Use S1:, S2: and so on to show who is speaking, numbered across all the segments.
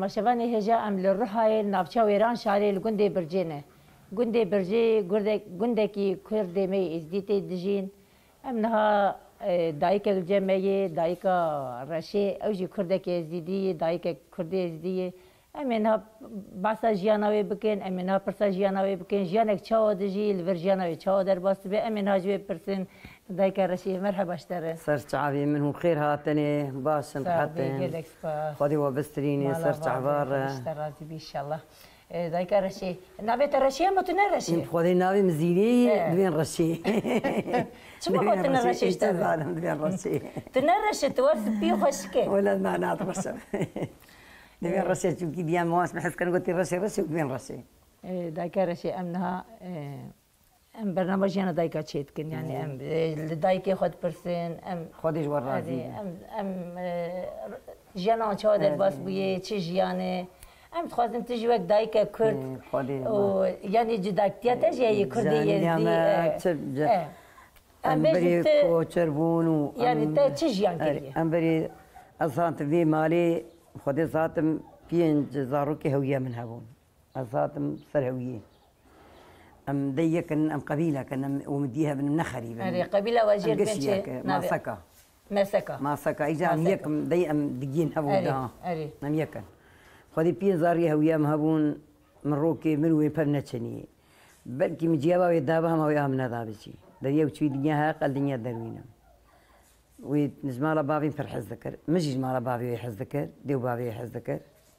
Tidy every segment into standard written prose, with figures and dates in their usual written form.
S1: تماشەوانی هێژە ئەم لە ڕوحایە ناوچە وێران شارێ لە گوندێ برجێنە گوندێ برجێ گوندێکی کوردێمە ئێزدی تێ دژین ئەم نها دایکێک جەمەیە دایکە ڕەشێ ئەوژی کوردێکی ئێزدیدیە دایکێک کوردی ئێزدیە ئەمێنها باسا ژیانەوەی بکەین ئەمێنها پرسا ژیانەوەی بکەین ژیانێک چاوە دژی لەبەر ژیانەوەی چاوە دەرباس بێ ئەمێنها جوێ پرسن دایکە ڕەشێ مەرحەبا شتەرە
S2: سەرچاوی من و خێر هاتنێ باشن هاتن خودی وەبسترینێ سەرچاوارە
S1: ڕازی بیشەڵە دایکە ڕەشێ نابێتە ڕەشێ ئەمە تو نەڕەشێ
S2: خودی ناوی مزیری دوێن ڕەشی
S1: چما خۆتە نەڕەشێش
S2: دەزانم دوێن ڕەشی
S1: تو نەڕەشێ تو وەرز پێ خۆشکێ
S2: وەلا نانات ڕەشە دوێن ڕەشێ چونکی دیان ماس حەزکەن گوتی ڕەشێ ڕەشی و دوێن ڕەشێ
S1: دایکە ڕەشێ ئەم نها ئەم بەرنامە ژیانە دایکە چێتکن یعنی ئەم لە دایکێ خۆت پرسن ئەم
S2: خۆدیش وەڕازی
S1: ئەم ژیانەوە چاوە دەرباس بوویە چی ژیانێ ئەم دخوازم تژی وەک دایکە کورد یعنی جداکتیەتە ژیایی کوردی یێزدی
S2: ئەم بەری کۆچەر بوون و
S1: یعنی تا چی ژیان کردی
S2: ئەم بەری ئەزانتم وێ مالێ خودێ زاتم پێنج زاڕۆکی هەویە من هەبوون ئەزاتم سەر هەویە ئەم دەیەکن ئەم قەبیلەکەن ئەم ئومدی هەبن نەخەریبن
S1: قەبیلە وەژێر
S2: ماسەکە
S1: مەسەکە
S2: ماسەکە ئیجان یەکم دەی ئەم دگین هەبوودا ئەم یەکەن خودی پێنج زاری هەویەم هەبوون مرۆکێ من وێ پەر نەچەنی بەلکی مجیێباوێ دابە هەماوی ئەم نەدا بچی دەریە و چوی دنیا هەیە قەل دنیا دەروینم وی نزمالە باویم پەر حەز دەکرد مژیش ماڵە باوی حەز دەکرد دێو باوی حەز دەکرد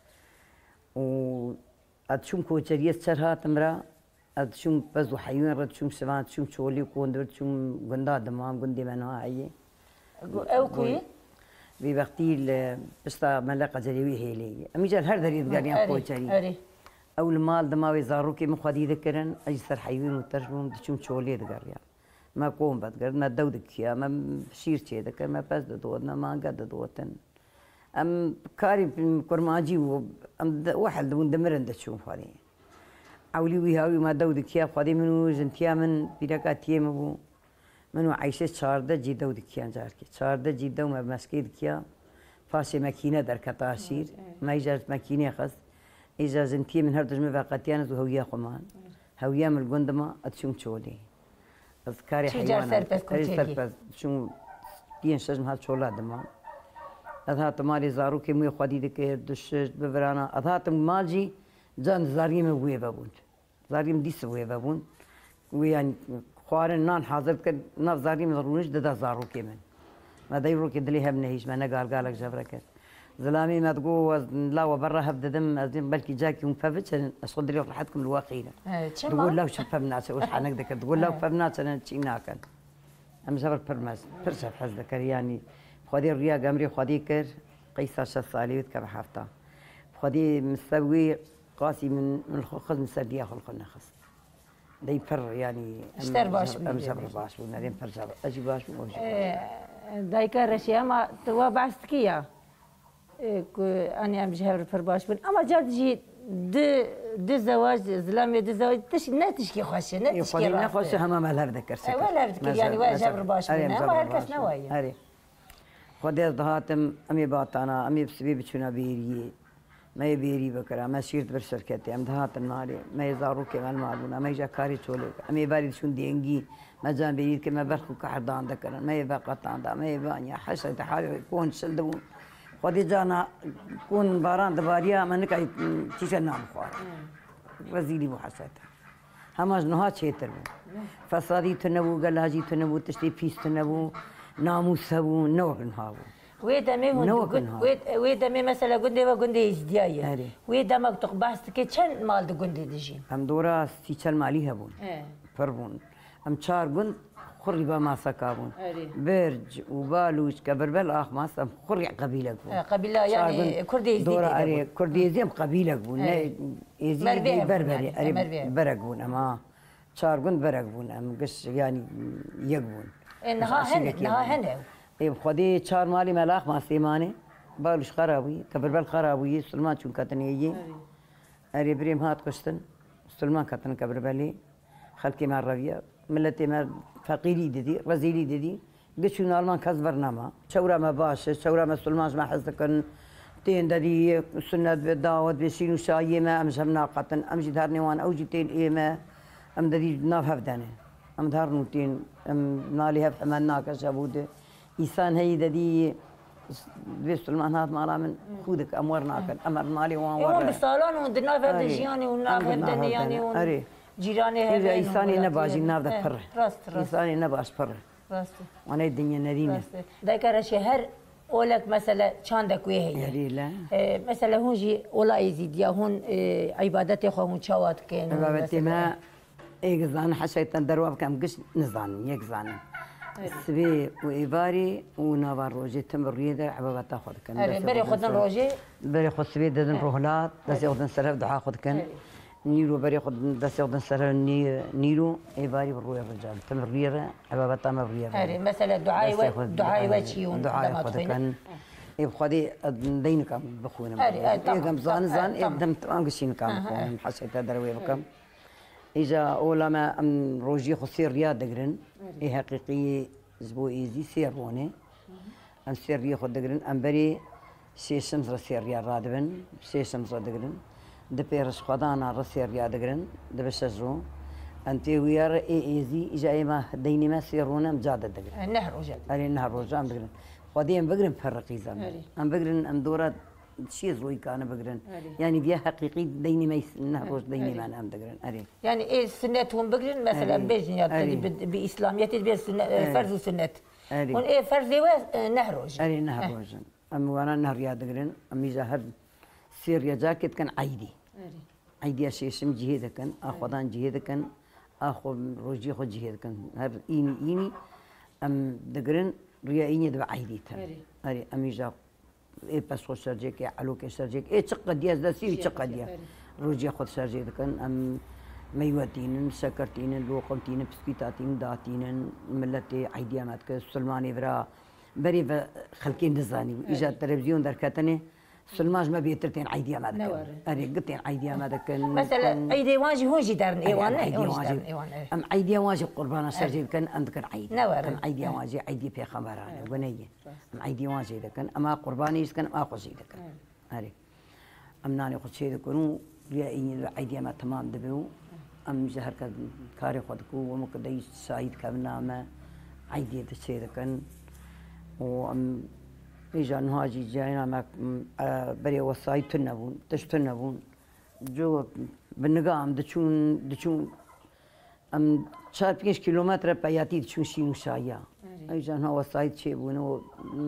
S2: و ئەچوم کۆچەریە چەر هاتمرا ئەچوم بەز و حەیوێن ڕەت چوم شەوان چوم چۆلی و کۆندرد چوم گوندا دەمام گوندێ مەنەوە هەیە
S1: ئەو کوی
S2: بێبەختی لە پشتا مەلە قەجەریوی هێلەیە ئەمیجار هەر دەریت گەریان کۆچەری ئەو لە ماڵ دەماوێ زاڕووکی من خودی دەکردن ئەی سەر حەیوێن و تەش بووم دەچوم چۆلێ دەگەڕیان مە کۆم بەدگەر مە دەو دکیا مە شیر چێ دەکرد مە پەس دەدۆت مە مانگە دەدۆتن ئەم کاری کورماجی و ئەم وەحل دەبوون دەمرن دەچوم خودی ئەولی وی هاوی مە دەو دکیا خودی من و ژنتیا من بیرەکە تێمە بوو من و عیشە چاردە جی دەو دکیان جارکی چاردە جی دەو مە مەسکەی دکیا پاشێ مەکینە دەرکەتا شیر مە ئیجار مەکینێ خست ئیجا ژنتی من هەر دژمە ڤاقەتیانە و هەویە خۆمان هەویە من گوندمە ئەچوم چۆلی ئەس کاری حیوانە چوم پێنج شەش هات چۆلا دەما ئەد هاتە ماڵی زاڕووکێ موێ خودی دەکرد دوشت ببرانە ئەد هاتم ماڵجی جان زاریمە وێ بەبوون زاریم دیسە وێ بەبوون ویان خوارن نان حاضر کرد ناو زاریم ڕوونش دەدا زاڕووکێ من مەدەی ڕووکێ دڵی هەب نەهیش مە نەگالگالێک ژەبرە کرد زلامی مەدگۆ لاوە بەڕە هەب دەدەم ئەزیم بەلکی جاکی ون پە بچن ئەسۆ دڵی ڕەحەتکم لواقیرە دگۆ لاو چ پەم ناچە وش حەنەک دەکرد دگۆ لاو پەم ناچەنە چی ناکەن ئەم ژەبر پرمەز پرسە حەز دەکرد ینی خودی ڕیا گەمری خودی کرد قەیسا 6 ساڵی وت کە بە هەفتە خودی مستەوی قاسی من خزم سەردیا خەڵخۆ نەخست دەی پڕ ینی ئەم ژەبر باش بوو نەرێن پەر ئەجی باش بوو
S1: دایکە ڕەشی ئەمە توا باستکیە ئەنی ئەم ژەبر پڕ باش بوون ئەمە جادژی دو زەواج زلامێ دو زەواج تشی نەتشکی خۆشە
S2: نەخۆشە هەمە مەلهەر دەکرد
S1: ینی وای ژەبر باش ئەمە هەر کەس نەوایە
S2: هەرێ خودێ دەهاتم ئەمێ باتانە ئەمێ بسبێ بچوونە بێریە مەیە بێری بکرا ئەمە شیرت بەر شەرکەتی ئەم دەهاتن مالێ مەیە زاڕووکێ مەلمابوون ئەمەیجا کاری چۆلێک ئەمێ باری چوون دێنگی مەجان بێریت کە مە بەرخ و کەحردان دەکردن مەیە بەقەتاندا مەیە بانیا حەشە دەحاوی کۆن شل دەبوون خودی جانا کۆن باران دەباریە ئەمە نکای چیشە نامخوار ڕەزیلی بوو حەسەتە هەماش نوها چێتر بوو فەسادی تو نەبوو گەلاجی تو نەبوو تشتی پیس تو نەبوو ناموس هەبوو نەوەک نها بوو
S1: وێ دەمێ مەسەلە گوندێوە گوندی ئیزدیایە وێ دەمەک توق باس دکێ چەند ماڵ دە گوندی دژین
S2: ئەم دۆرە سی چەند مالی هەبوون پڕ بوون ئەم چار گوند خوڕی بە ماسەکا بوون برج و بالوچ کە بەربەل ئاخ ماس ئەم خوڕی قەبیلەک بوون کوردی ئێزیم قەبیلەک بوون بەربەری بەرەک بوون ئەمە چار گوند بەرەک بوون ئەم گشت ینی یەک بوون
S1: هەنێ
S2: خودی چار مالی مەلاخ ماسێمانێ بالوش خرابووی کە بەربەل خرابووی سلمان چوون کەتنەیە ئەرێ برێم هات کوشتن سلمان کەتن کە بەربەلێ خەڵکێمان ڕەویە ملەتێمە فەقیری دەدی ڕەزیلی دەدی گچوون ئەڵمان کەس بەرنەما چەورەمە باشە چەورەمە سلمانشمە حەز دەکەن تين ددي سنة دعوة بسين وشاية ما أمش هم ناقتن أمشي دار نوان أوجي تين إيه ما أم ددي ناف هفدانه أم دار نوتين أم نالي هف أمان ناقش أبوده إنسان هي ددي بس المهنات مالا من خودك أمور ناكل أمر نالي وان ورا
S1: يوم بالصالون ودنا في الدجياني وناف هفدانياني ون جيراني
S2: إذا إنساني نباجي ناف ذا فرة
S1: راست
S2: إنساني نباش فرة
S1: راست
S2: وأنا الدنيا نديمة
S1: ذكر شهر أولك مثلا شاندك وهي
S2: لا
S1: مثلا هون جي ولا يزيد يا هون عبادتي خو هون شوات كان
S2: عبادتي ما إيجزان حشيتن درواب كم قش نزان يجزان سبي وإباري ونافار روجي تمر ريدة عبادة تاخذ كان
S1: بري خدن روجي
S2: بري خد سبي ددن روهلات دس ياخذن سلف دعاء خد كان نيرو بري خد دس ياخذن سلف نيرو إباري بروي الرجال تمر ريدة عبادة تمر ريدة
S1: مثلا دعاء وجهي
S2: دعاء خد كان يبخدي دين كم بخونا كم زان يبدم تانقشين كم حسيت دروي بكم إذا أولا ما أم روجي خسير رياض دقرن إيه حقيقي زبو إيزي سيروني أم سير رياض خد دقرن أم بري سيشمز رسير رياض رادبن سيشمز دقرن دبيرش خدانا رسير رياض دقرن دبشجرو أنتي ويار إيزي إجا إما ديني ما سيرونا مجادة دقرن
S1: نهر رجال
S2: أري نهر رجال دقرن خديم بقرن فرقي زمان أم بقرن أم دورات شيء زوي كان بقرن يعني بيا حقيقي ديني ما ينهروش ديني ما نام بقرن أري
S1: يعني إيه سنتهم بقرن مثلا بيجنيات بإسلاميات بيا سنة فرز وسنة هون إيه فرز نهروج
S2: أري نهروج أم وانا نهر يا دقرن أم يجاهر سير يا جاكيت كان عيدي عيدي أشي اسم جهيد كان أخوان جهيد كان أخو روجي خو جهيد كان هر إيني أم دقرن ريا إيني دب عيدي تام أري أم يجا إيه بس خود سرجيك إيه علوك سرجيك إيه شقة دياز دسي شقة ديا روجي خود سرجيك كان أم ميواتين سكرتين لوقمتين بسكيتاتين داتين ملتي عيديا ماتك سلماني برا بري خلكين نزاني إجا التلفزيون دركتني سلماج ما بيترتين عيديا ماتك أري قلتين عيديا ماتك
S1: مثلا عيدي واجي هون جدارن إيوان
S2: أم عيديا واجي قربانا سرجيك كان أندكن عيد
S1: كان
S2: عيديا واجي عيدي في خمرانة ونية أم عيدي واجي كان أما قرباني كان أما خشي كان أري أم ناني خشي كانوا رياء عيديا ما تمام دبوا أم جهر كاري خدكو ومكدي سعيد كمنا ما عيدي تشير كان وأم إجا نهاجي جاينا ما بري وصاي تنبون تشتنبون جو بالنقام دشون أم 4-5 كيلومتر بياتي دشون شينو شايا إجا نها وصاي تشيبون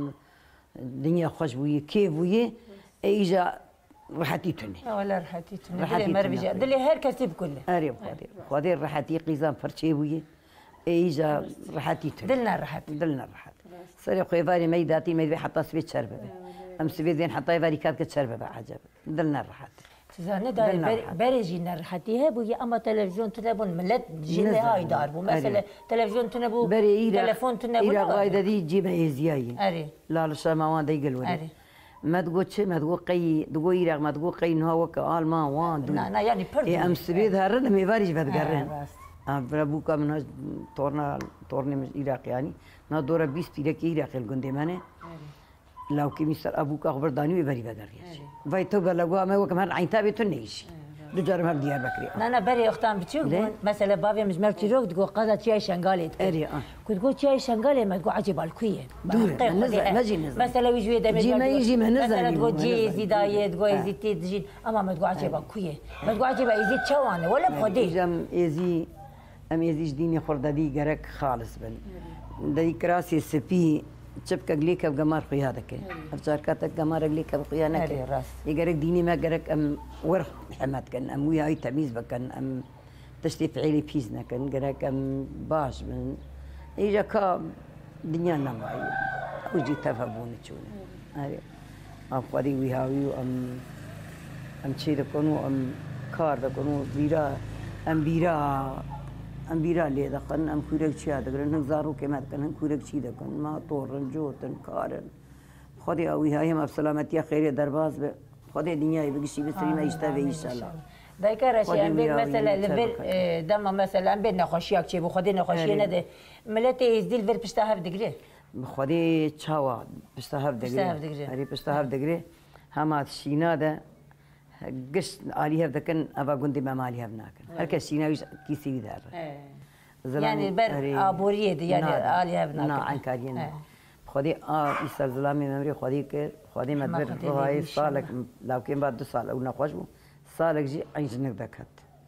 S2: الدنيا خوش بويه كيف بويه إجا رحتي تني
S1: ولا رحتي تني دلي مربجة دلي هير كتب كله
S2: أريب خدير رحتي قيزان فرشي بويه إجا رحتي تني دلنا رحت سري خوي فاري ميداتي ميدي حتى سبيت شربة أم سبيت حتى فاري كات شربة عجب دلنا رحت
S1: زانه دار بري جينا رحتي هي بويه أما تلفزيون تنبون ملت جينا هاي داربو مثلا تلفزيون تنبو تلفون تنبو
S2: إيرا قايدة دي جيبها إزياي
S1: أري
S2: لا للشماوان دي قلوا ما تقول شيء ما تقول قي تقول إيرا ما تقول قي إنه هو كأل ما وان
S1: لا يعني برد
S2: أم سبيت هرنا ميفاريش بتقرن برابوكا من تورني من العراق يعني نادورا 20 بيرك العراق الجندي مانه لو كي مثل ابوكا خبر داني بري بدريش فاي تو بلغوا ما هو كمان عينتا بتنيش دجار مر ديار بكري
S1: انا بري اختان بتشوف مثلا بابي مجمر تروك تقول قضا تشاي شنغالي
S2: اري
S1: كنت تقول تشاي شنغالي ما تقول عجب الكويه
S2: نزل
S1: مثلا يجي دم
S2: يجي
S1: مثلا تقول جي زيدايه تقول زيد تجي اما ما تقول عجب الكويه ما تقول عجب يزيد شوانه ولا بخدي
S2: جم يزي ام يزيج ديني خردادي جرك خالص بن دي كراسي سبي تشبك قليك بقمار خيادك ارجعك قمار قليك بقيانك يجرك ديني ما جرك ام ورخ حمات كان ام ويا اي تمييز بكن ام تشتي فعلي بيزنا كان جرك ام باش من يجا كا دنيا نماي وجي تفهمون تشون هاي افقدي ويهاوي ام شيء كونوا ام كار كونوا بيرا ام بيرا ليه دقن ام كورك شيء دقن نزارو كما دقن كورك شيء دقن ما طورن جوتن كارن خدي اوي هاي ما بسلامتي خير درباز خدي الدنيا يبقى بسري ما يشتبه ان شاء الله
S1: ذكر شيء مثلا لفل دم مثلا بين نخشيك شيء بخدي نخشي نده ملتي يزدل فير بشتهف دغري
S2: خدي تشاوا بشتهف دغري هري بشتهف دغري هما الشينا ده قش عليها ذكن أبا قندي ما ماليها بناكن هركا شينا ويش كيسي دار
S1: يعني بر أبوريه دي يعني عليها بناكن
S2: عن كارين خدي يسال زلامي ممري خدي كر خدي مدبر هاي صالك لو كان بعد 2 سال أو نخوشبو صالك جي عينك ذكت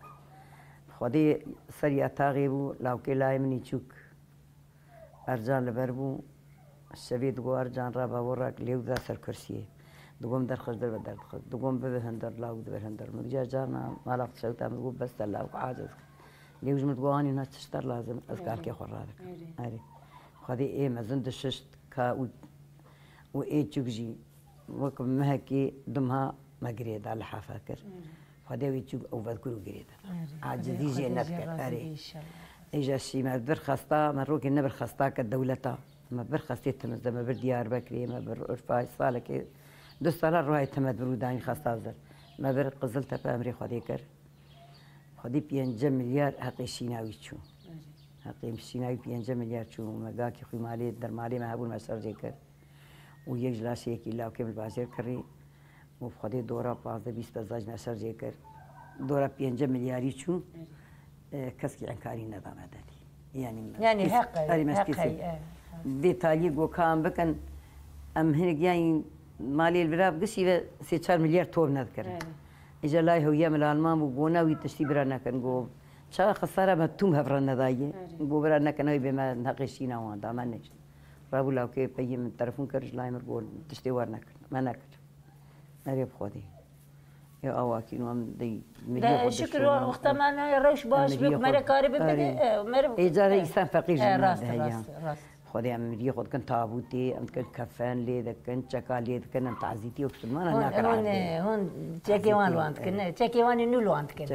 S2: خدي سريع تاغيبو لو كلا يمني تشوك أرجان لبربو الشبيد دو أرجان رابا وراك ليو ذا سر كرسيه دوم در خش در بدر خش دوم بهندر لاو بهندر مجا جانا مالك شوتا مقول بس لا عاجز ليو جمت قواني ناس تشتر لازم أذكر كي خرادك أري خدي إيه مزند الششت كا و إيه تشوكجي وكم مهكي دمها ما قريد على حافاكر خدي ويتشوك أو بذكروا قريد عاجز يجي نذكر أري إجا شي ما برخصتا مروك النبر خصتا كالدولة ما برخصتي تمزد ما برديار بكري ما برفاي صالك 2 سال روحي تمد بروداني خصتا زر ما بر قزلت بأمري خدي كر خدي 5 مليار حقي شيناوي شو حقي شيناوي 5 مليار شو مقاكي خوي مالي در مالي ما هبول مسار جيكر ويجلا شيكي لا وكمل بازير كري وخدي دورا 15-20 بزاج مسار جيكر دورا 5 ملياري شو كسكي عنكاري نظام هذا
S1: يعني
S2: حقي دي تالي جو كان بكن ام هنك يعني مالي البراب قشي 3 مليار تور نذكر اجا لاي هو يعمل المان وقونا ويتشتي برانا كان جو شا خساره ما توم هفرنا ذاي جو برانا كان بما ناقشينا وان دا ما نجي رابو لو كي بيي من التليفون كرج لاي مرقول تشتي ورنك ما ناكل اريب خودي يا أواكين وام دي
S1: لا شكر وقت ما أنا روش باش بك مرة قارب بدي مرة
S2: إيجاد إنسان فقير جدا
S1: راس
S2: خدي أم مريء خد كن تابوتي أم كن كفن لي ذا كن شكال لي ذا كن تعزيتي وكسر ما أنا كرا
S1: هون تشكيوان لوانت كن تشكيوان إنه لوانت كن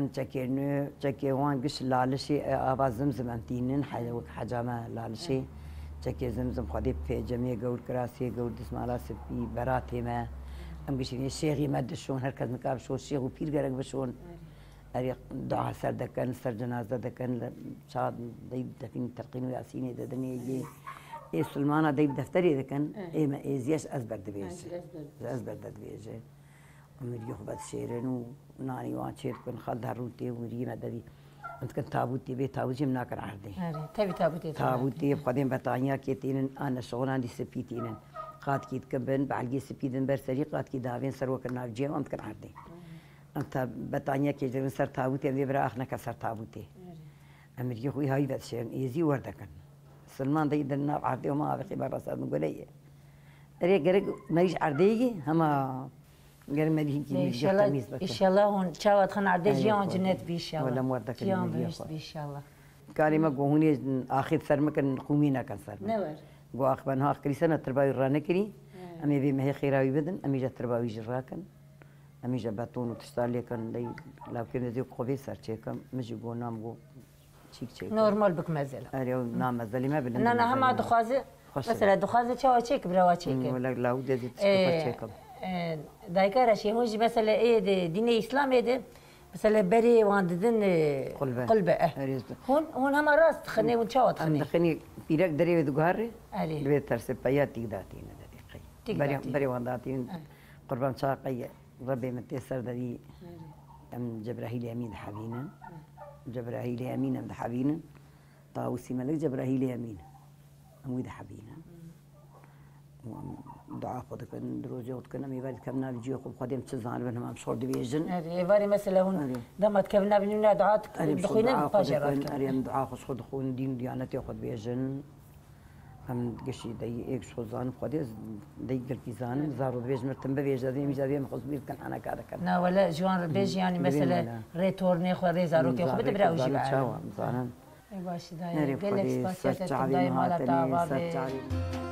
S2: تشكيوان قش لالشي أبا زمزم أمتينن حجامة لالشي تشكي زمزم خدي في جميع جود كراسي جود اسمه على سبي براتي ما ام قشيني شيخي مد شلون هركز مكاب شو الشيخ وبير قرق بشون اريق دعاء سر دكن سر جنازه دكن شاد ديب دفين ترقين وياسين ددني يجي اي سلمانه ديب دفتري دكن اي ما ازيش ازبر دبيج ازبر دبيج ومريخ بد شيرن وناني واشير كن خالد هروتي ومري مددي انت كنت تابوتي بي تابوتي مناكر عردي
S1: تبي
S2: تابوتي بقديم بتاعيا كيتين انا شغل عندي سبيتين قاد كيد كبن بعلقي سبيدن برسري قاد كيد دافين سر وكنا بجي وانت كن عردي انت بتاعيا كي سر تابوتي ام برا اخنا كسر تابوتي امريكي خوي هاي بتشين ايزي وردكن سلمان دي دنا عردي وما بقي برا صاد نقول اي ري غرق مايش عردي هما غير ما دي
S1: ان شاء الله ان شاء الله هون شاوت خن عردي جيون جنات بي ان شاء الله
S2: ولا موردك
S1: ان شاء الله
S2: كلمه قهوني اخر سر مكن قومينا كان سر
S1: نور
S2: جو أخبرنا هاك كل سنة ترباوي رانكري أمي بي مهي خيراوي بدن أمي جا ترباوي جراكن أمي جا باتون وتشتالي كان لي لو كنا ذيك خوفي سر شيكم مش جو نام جو شيك
S1: نورمال بك مازال
S2: أريو نام مازال ما بلن
S1: أنا هم دخازة مثلا دخازة شو شيك برا شيك
S2: ولا لا ودي تشوف شيكم
S1: دايكارا شيء هوج مثلا إيه دين الإسلام إيه مثلا بري وانددن قلبة هون هم راس تخني ونشاوت
S2: خني بيرك دري ودقاري اللي بترسب بيات تقداتين بري وانداتين قربان شاقية ربي متيسر دري أم جبرائيل يمين حبينا جبرائيل يمين أم حبينا طاوسي ملك جبرائيل يمين أم ويد حبينا دعاء خودك دروجة وتكنا ميبارد كمنا بيجي خود خديم تزعل بينهم أم شور دبيجن.
S1: إيفاري مثلا هون دمت كمنا بيننا دعاء دخوينا بفاجرات.
S2: أريم دعاء خود خون دين ديانتي خود بيجن. أم قشي داي إيش خود زان خودي داي قلبي زان زارو بيج مرتم بيج هذي مش هذي مخص بير كان أنا كذا كذا.
S1: نا ولا جوان بيج يعني مثلا ريتورني خو ريزارو كي خو بتبرع وجي بعد.
S2: زانم.
S1: باش داي قلبي سباسيات داي مالا تابع.